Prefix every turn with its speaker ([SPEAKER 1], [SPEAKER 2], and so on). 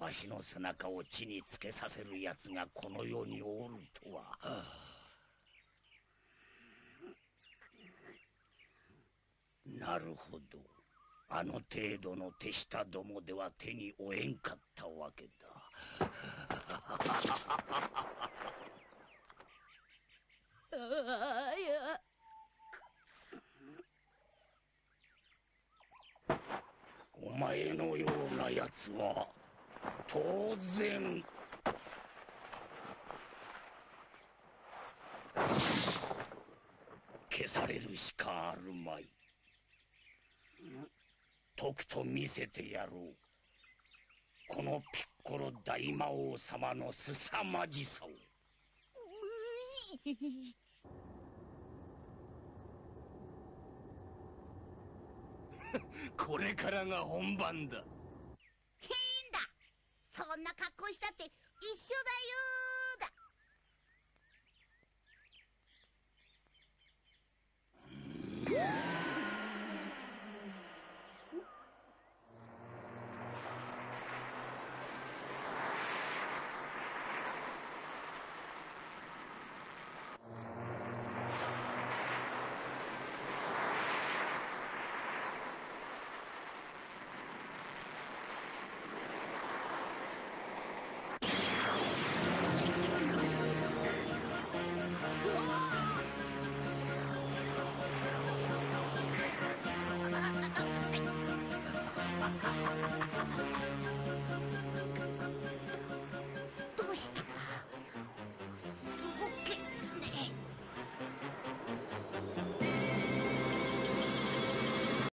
[SPEAKER 1] わしの背中を地につけさせる奴がこの世におるとは。なるほど。あの程度の手下どもでは手に負えんかったわけだ。
[SPEAKER 2] いや。
[SPEAKER 1] お前のようなやつは当然消されるしかあるまい。とくと見せてやろう、このピッコロ大魔王様の凄まじさを。これからが本番だ。
[SPEAKER 2] 変だ、そんな格好したって一緒だよ。